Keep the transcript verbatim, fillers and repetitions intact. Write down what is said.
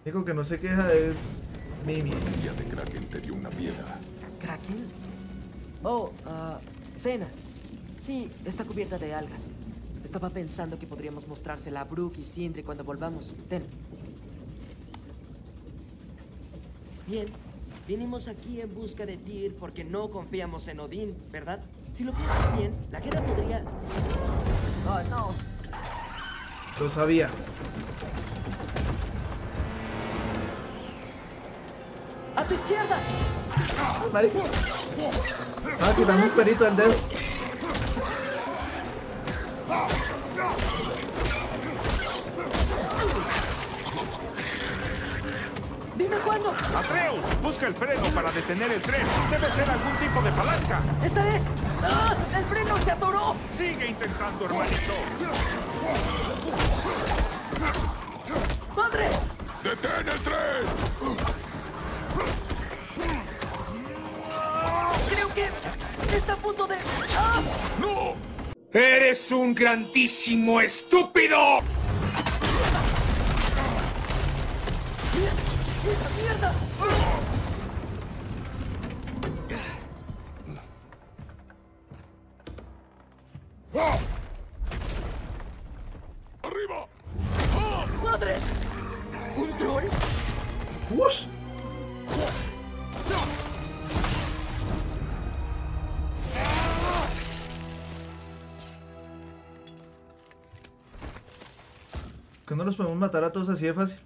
El único que no se queja es Mimi. La familia de Kraken te dio una piedra. ¿Kraken? Oh, ah, Cena. Sí, está cubierta de algas. Estaba pensando que podríamos mostrársela a Brooke y Sindri cuando volvamos. Ten. Bien, vinimos aquí en busca de Tyr porque no confiamos en Odín, ¿verdad? Si lo piensas bien, la guerra podría... Oh, no. Lo sabía. ¡A tu izquierda! Marico. Estaba quitando un perito del dedo. ¡Dime cuándo! ¡Atreus! Busca el freno para detener el tren. Debe ser algún tipo de palanca. ¡Esta es! ¡Ah! ¡El freno se atoró! Sigue intentando, hermanito. ¡Padre! ¡Detén el tren! Creo que está a punto de... ¡Ah! ¡No! ¡Eres un grandísimo estúpido! ¡Mierda! ¡Arriba! ¡Madre! ¿Un troll? ¡Ush! Que no los podemos matar a todos así de fácil.